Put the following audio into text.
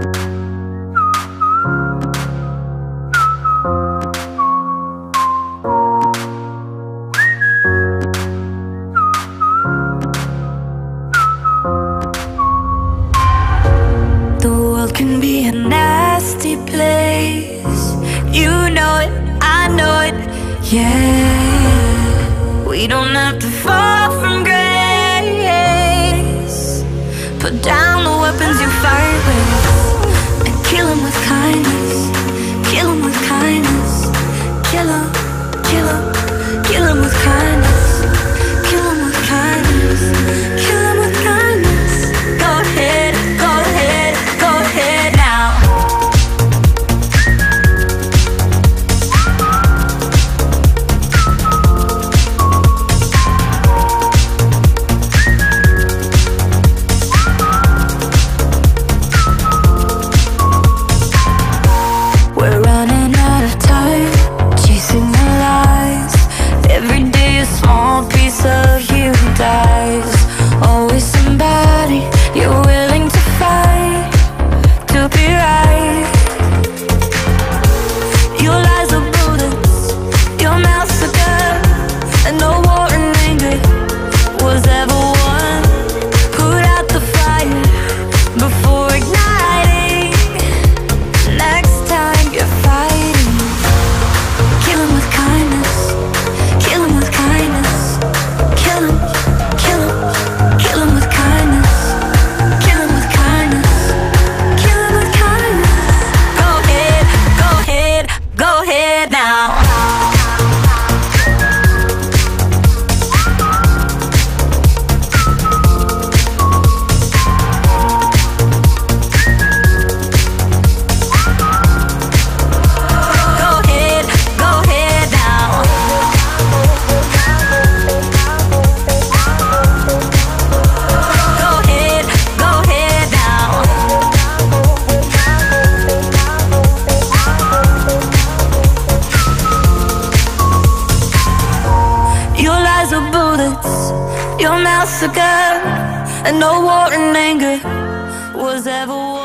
Can be a nasty place. You know it, I know it, yeah. We don't have to fall from grace. Put down the weapons you fight with and kill them with kindness. Kill them with kindness. Kill them, kill them, kill them with kindness. Kill them with kindness. Kill them with kindness. Go ahead, go ahead, go ahead now. We're running out of time, chasing the lies. Every day a small piece of you dies. Always somebody you're willing to fight to be right. Your lies are bullets, your mouth's a gun, and no war and anger was ever won. Put out the fire before igniting. Next time you're fighting, kill him with kindness. Kill him with kindness. Kill him, kill him, kill him with kindness. Kill him with kindness. Kill him with kindness. Go ahead, go ahead, go ahead now. Go ahead, go ahead now. Go ahead, go ahead now. Your lies are bullets, your mouth's a gun, and no war and anger was ever won.